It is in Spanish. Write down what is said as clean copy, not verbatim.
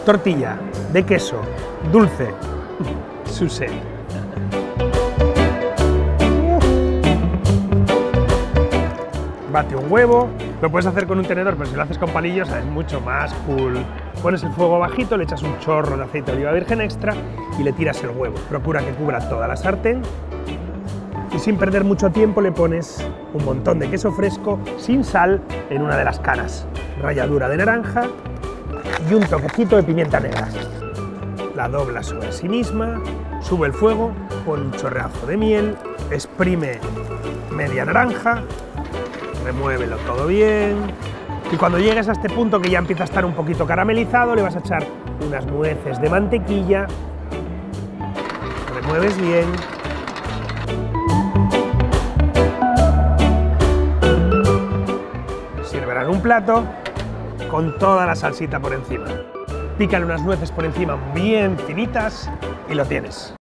tortilla de queso dulce, Suse. Bate un huevo, lo puedes hacer con un tenedor, pero si lo haces con palillos es mucho más cool. Pones el fuego bajito, le echas un chorro de aceite de oliva virgen extra y le tiras el huevo. Procura que cubra toda la sartén y sin perder mucho tiempo le pones un montón de queso fresco sin sal en una de las caras, ralladura de naranja y un toquecito de pimienta negra. La doblas sobre sí misma, sube el fuego, pon un chorreazo de miel, exprime media naranja, remuévelo todo bien y cuando llegues a este punto que ya empieza a estar un poquito caramelizado le vas a echar unas nueces de mantequilla, remueves bien, sírvela en un plato con toda la salsita por encima. Pícale unas nueces por encima bien finitas y lo tienes.